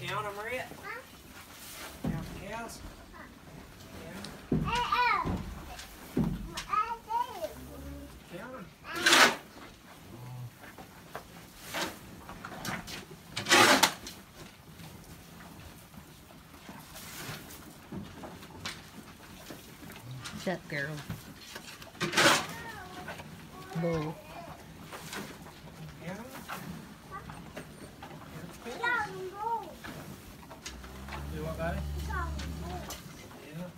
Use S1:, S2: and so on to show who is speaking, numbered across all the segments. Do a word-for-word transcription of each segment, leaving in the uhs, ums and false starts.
S1: count them, Rhett?
S2: Huh?
S1: Count the cows? Yeah.
S2: Hey, oh. I did.
S1: Count them.
S3: What's up, girl? Bull.
S1: Count them.
S2: It's all in gold.
S1: Do what, buddy?
S2: It's all in gold.
S1: Yeah.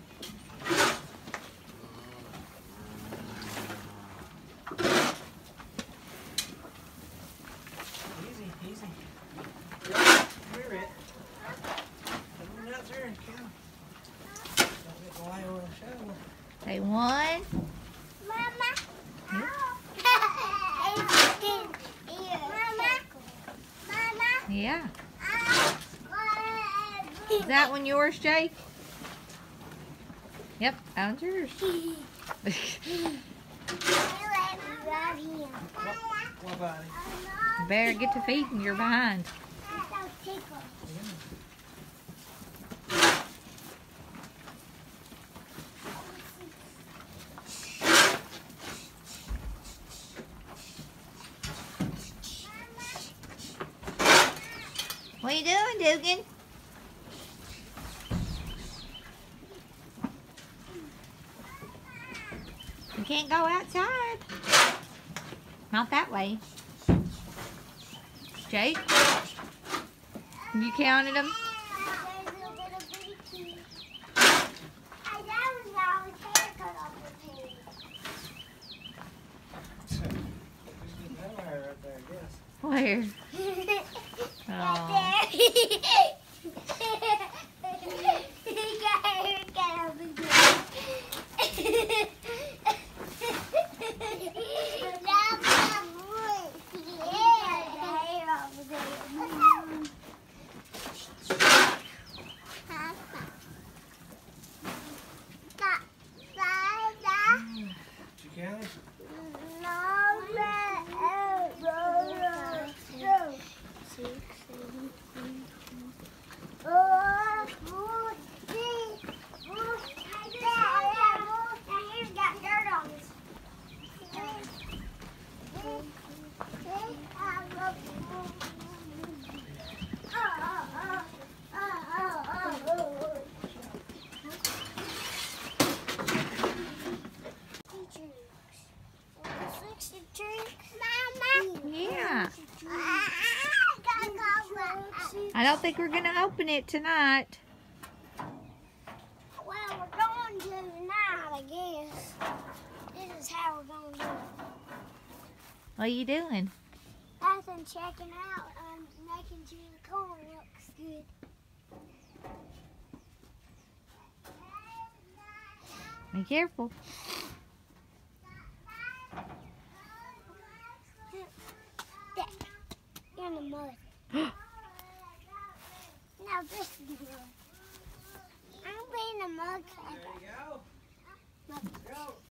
S1: Easy, easy. Come here, Rhett. Come on out there and count. Don't get the light over the shovel.
S3: Say one.
S2: Mama.
S3: Yeah.
S2: Mama. Mama.
S3: Yeah. Is that one yours, Jake? Yep, that one's yours.
S1: What, buddy?
S3: You better get to feeding, you're behind. What are you doing, Dugan? You can't go outside. Not that way. Jake? You counted them? Where? Oh.
S1: Did you count it?
S3: Yeah. I don't think we're going to open it tonight.
S2: Well, we're going to tonight, I guess. This is how we're going to do it.
S3: What are you doing?
S2: Nothing, checking out. I'm making sure the corn looks good.
S3: Be careful.
S2: You're in the mud. Now this is mud. I'm being a mud.
S1: There you go.
S2: Mud.
S1: Go.